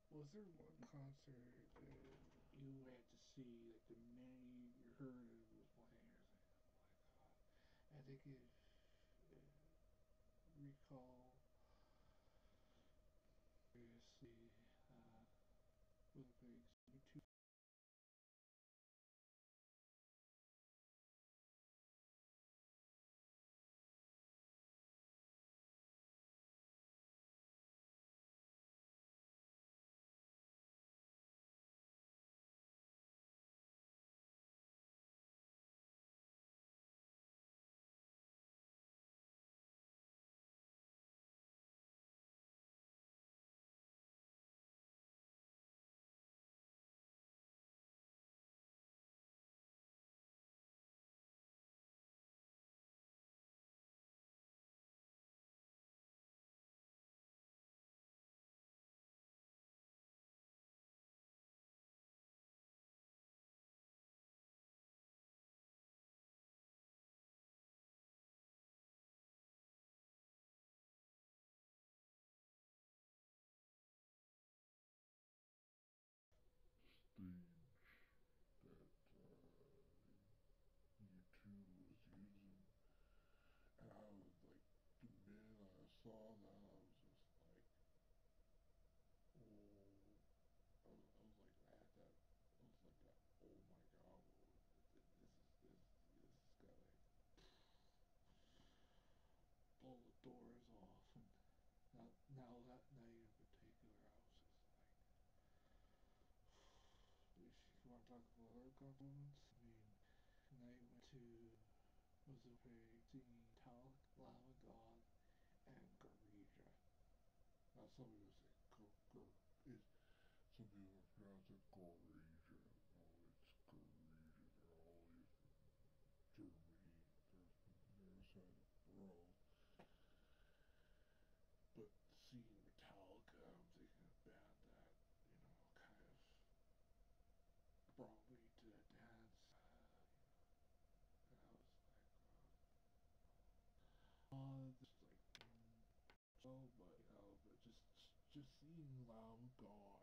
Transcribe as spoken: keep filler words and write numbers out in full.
Was there one concert that you had to see, like the minute you heard it was playing, you're like, oh my god. I think if uh, recall previously uh, with a big YouTube. Stage that uh, YouTube was using, and I was like, the minute I saw that, I was just like, oh, I was, I was like at that, I was like that, oh my god, this is this this is gonna Blow the doors off, and now, now that night in particular, I was just like, if you want to talk about other concert moments, I mean, night went to was a very singing Talc, Lamb of God, and Garija. now some people say go go is some people pronounce it Goresia. No, it's Goresia. They're always Germany. They're from the other side of the world. But seeing Metallica, I'm thinking of a band that, you know, kind of brought me to the dance. Uh, and I was like, uh, uh, just like, mm, so, but, you know, but just, just seeing Lamb of God